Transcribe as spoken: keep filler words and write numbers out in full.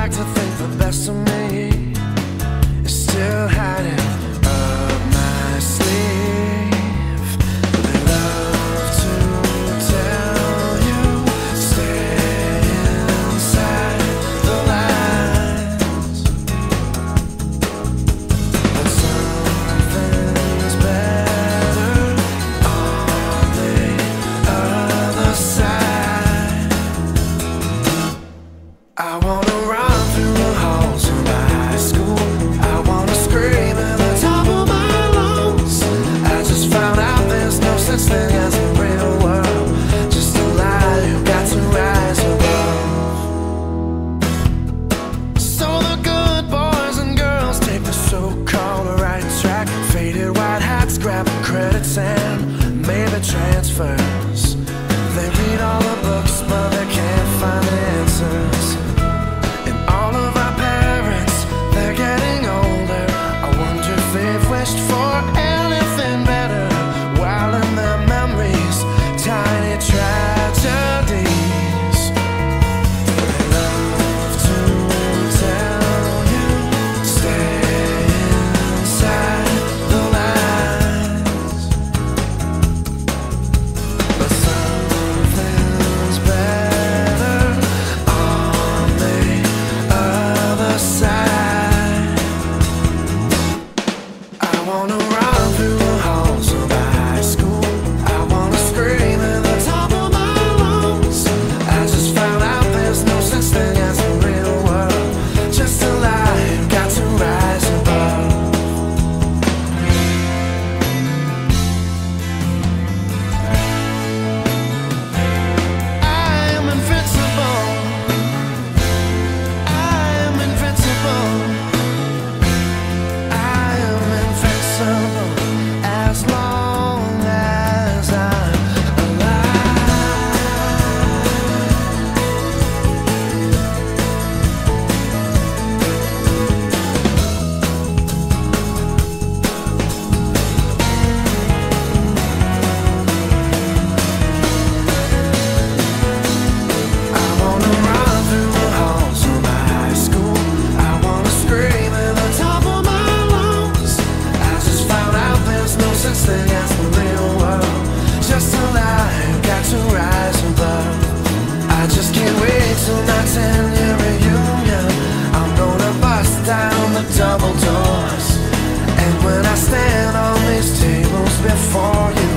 like to think the best of me is still hiding up my sleeve. They love to tell you stay inside the lines, but something's better on the other side. I wanna run through the halls of my school. I wanna scream at the top of my lungs. I just found out there's no such thing as a real world, just a lie you got to rise above. So the good boys and girls take the so-called right track, faded white hats, grabbing credits and maybe transfers. They read all the books but they can't find the answers. For anything better, while in their memories, tiny tragedies. They love to tell you stay inside the lines, but something's better on the other side. I wanna run through the halls of my school. I wanna scream at the top of my lungs. I just found out there's no such thing as a real world, just a lie you got to rise above. I am invincible. I am invincible. As long as I'm thing as the real world, just a lie you got to rise above. I just can't wait till my ten-year reunion. I'm gonna bust down the double doors, and when I stand on these tables before you,